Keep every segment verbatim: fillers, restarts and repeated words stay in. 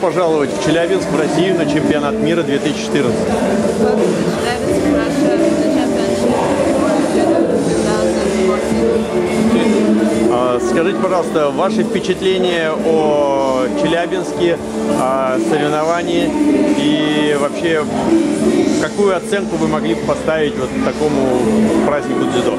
пожаловать в Челябинск, в Россию на чемпионат мира две тысячи четырнадцать. Скажите, пожалуйста, ваши впечатления о Челябинске, о соревновании и вообще какую оценку вы могли бы поставить вот такому празднику дзюдо?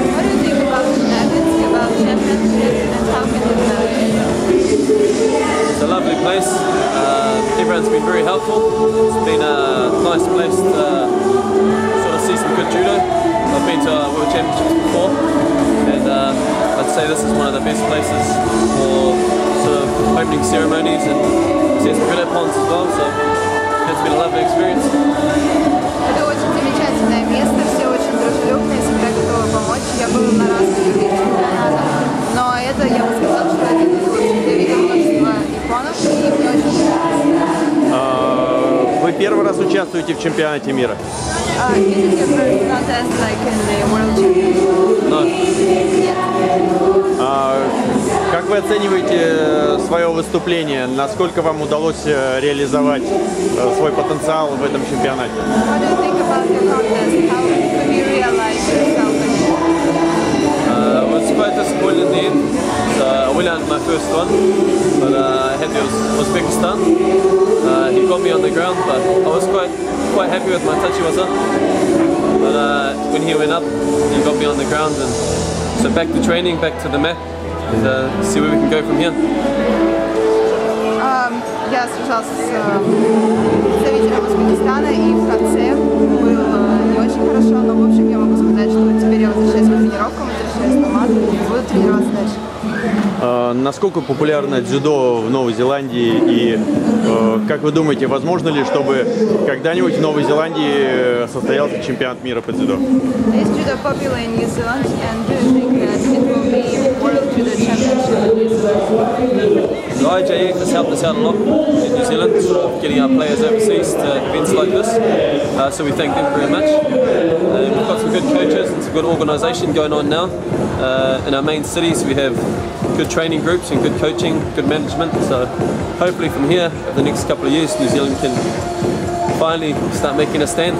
It's a lovely place. Uh, everyone's been very helpful. It's been a nice place to sort of see some good judo. I've been to uh, World Championships before, and uh, I'd say this is one of the best places for sort of opening ceremonies and see some good opponents as well. So it's been a lovely experience. Это очень замечательное место, все очень дружелюбные, всегда готовы помочь. Я была на разных чемпионатах, но это, я бы сказала, что один из лучших. Я видела множество японов, и мне очень нравится. Вы первый раз участвуете в чемпионате мира? Uh, is it your first contest, like in the World Championship? No. Нет. А, как вы оцениваете свое выступление? Насколько вам удалось реализовать свой потенциал в этом чемпионате? What do you think about your contest? How could you realize yourself? Uh, I was quite disappointed in the end. So I went out in my first one, but uh, I had to was Uzbekistan. Uh, he got me on the ground, but I was quite quite happy with my touchy was up. But uh, when he went up, he got me on the ground, and so back to training, back to the mat, and uh, see where we can go from here. Um, я сражался с представителем Узбекистана, и в конце было не очень хорошо, но в общем я могу сказать, что теперь я возвращаюсь к тренировкам, возвращаюсь на мат, буду тренироваться дальше. А, насколько популярно дзюдо в Новой Зеландии и, э, как вы думаете, возможно ли, чтобы когда-нибудь в Новой Зеландии состоялся чемпионат мира по дзюдо? Is judo popular in New Zealand, and do you think that it will be World Judo Championship in New Zealand? The I J F has helped us out a lot in New Zealand, sort of getting our players overseas to events like this, uh, so we thank them very much. Uh, we've got some good coaches and some good organisation going on now. Uh, in our main cities we have good training groups and good coaching, good management, so hopefully from here, over the next couple of years, New Zealand can finally start making a stand.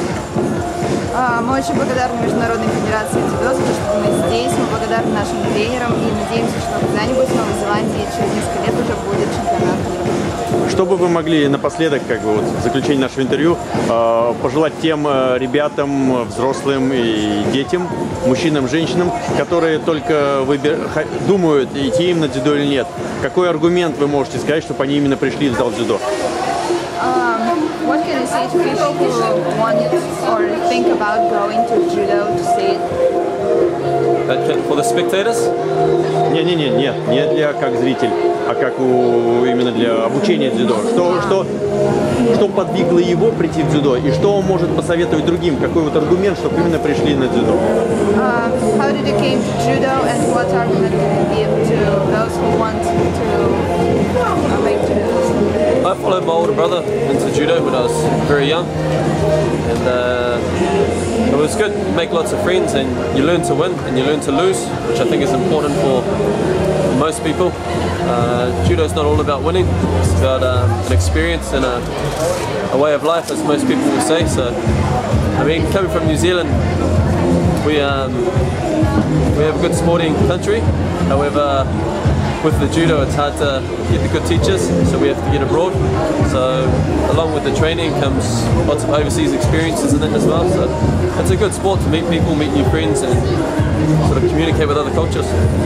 Мы очень благодарны Международной Федерации дзюдо за то, что мы здесь, мы благодарны нашим тренерам и надеемся, что когда-нибудь в Новой Зеландии через несколько лет уже будет чемпионат мира. Что бы вы могли напоследок, как бы вот в заключении нашего интервью, пожелать тем ребятам, взрослым и детям, мужчинам, женщинам, которые только выбир... думают, идти им на дзюдо или нет? Какой аргумент вы можете сказать, чтобы они именно пришли в зал дзюдо? Um, what can you say to people who want or think about going to judo to see it? For the spectators? Не-не-не, нет, не для как зритель, а как у, именно для обучения дзюдо. Что, что, что подвигло его прийти в дзюдо и что он может посоветовать другим? Какой вот аргумент, чтобы именно пришли на дзюдо? Uh, how did you came to judo and what argument can you give to those who want to uh, make judo? I followed my older brother into judo when I was very young, and uh, it was good. You make lots of friends and you learn to win and you learn to lose, which I think is important for most people. Uh, judo is not all about winning, it's about um, an experience and a, a way of life, as most people will say. So, I mean, coming from New Zealand, we, um, we have a good sporting country, however, with the judo it's hard to get the good teachers, so we have to get abroad. So along with the training comes lots of overseas experiences in it as well. So it's a good sport to meet people, meet new friends and sort of communicate with other cultures.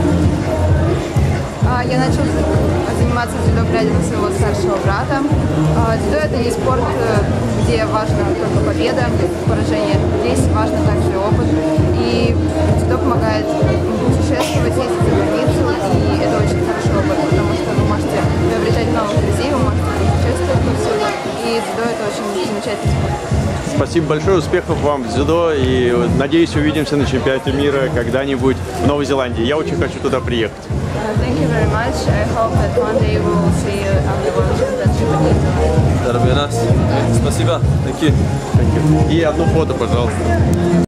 Я начал заниматься дзюдо, глядя на своего старшего брата. Дзюдо это не спорт, где важна только победа, поражение. Здесь важно также опыт. И дзюдо помогает путешествовать, ездить за границу, и это очень хороший опыт, потому что вы можете приобретать новых друзей, вы можете путешествовать повсюду, и дзюдо это очень замечательный спорт. Спасибо большое, успехов вам в дзюдо, и надеюсь, увидимся на чемпионате мира когда-нибудь в Новой Зеландии. Я очень хочу туда приехать. Thank you very much. I hope that one day we will see you on the World Championship in New Zealand. That'll be nice. Спасибо. Thank you. Thank you. И одну фото, пожалуйста.